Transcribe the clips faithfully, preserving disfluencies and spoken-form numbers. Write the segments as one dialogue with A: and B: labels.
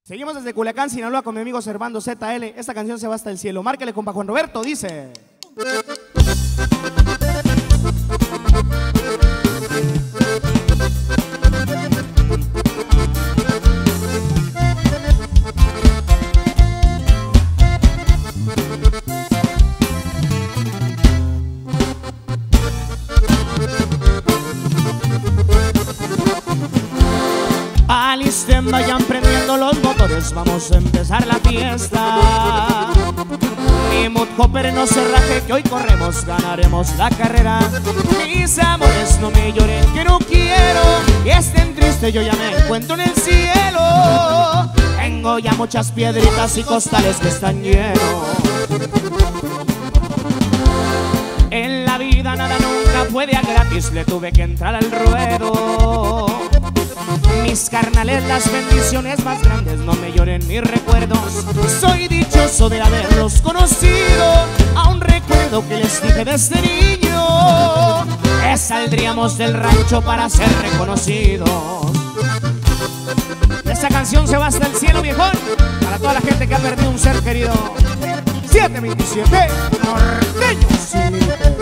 A: Seguimos desde Culiacán, Sinaloa, con mi amigo Servando Z L. Esta canción se va hasta el cielo. Márquele, compa Juan Roberto, dice. Alisten, vayan prendiendo los motores, vamos a empezar la fiesta. Mi mood hopper no se raje, que hoy corremos, ganaremos la carrera. Mis amores, no me lloren, que no quiero que estén tristes, yo ya me encuentro en el cielo. Tengo ya muchas piedritas y costales que están llenos. En la vida nada nunca fue de a gratis, le tuve que entrar al ruedo. Mis carnales, las bendiciones más grandes, no me lloren mis recuerdos. Soy dichoso de haberlos conocido. Aún recuerdo que les dije desde niño que saldríamos del rancho para ser reconocidos. Esta canción se va hasta el cielo, viejón, para toda la gente que ha perdido un ser querido. siete veintisiete, norteños sin límite.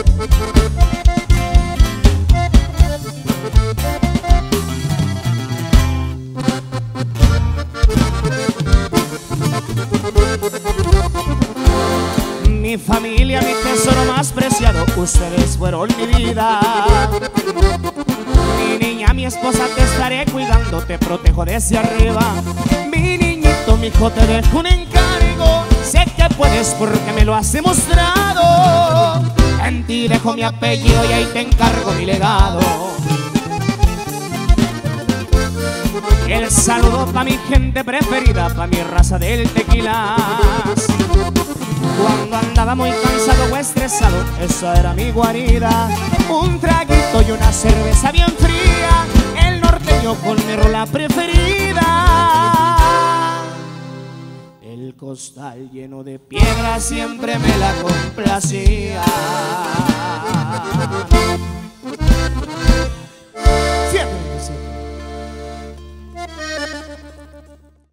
A: Mi familia, mi tesoro más preciado, ustedes fueron mi vida. Mi niña, mi esposa, te estaré cuidando, te protejo desde arriba. Mi niñito, mi hijo, te dejo un encargo, sé que puedes porque me lo has demostrado. En ti dejo mi apellido y ahí te encargo mi legado. El saludo pa' mi gente preferida, pa' mi raza del tequilas. Cuando andaba muy cansado o estresado, esa era mi guarida. Un traguito y una cerveza bien fría, el norteño con mi rola preferida. El costal lleno de piedras siempre me la complacía.